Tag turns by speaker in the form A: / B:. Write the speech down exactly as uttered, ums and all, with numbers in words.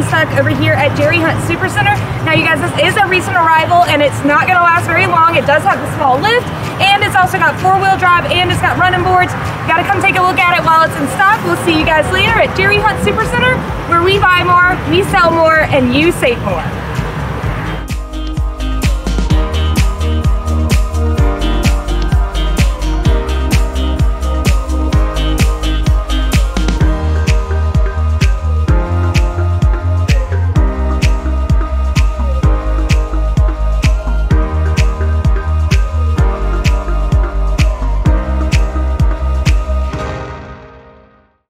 A: stock over here at Jerry Hunt Supercenter. Now you guys, this is a recent arrival and it's not gonna last very long. It does have the small lift and it's also got four-wheel drive and it's got running boards. You gotta come take a look at it while it's in stock. We'll see you guys later at Jerry Hunt Supercenter, where we buy more, we sell more, and you save more.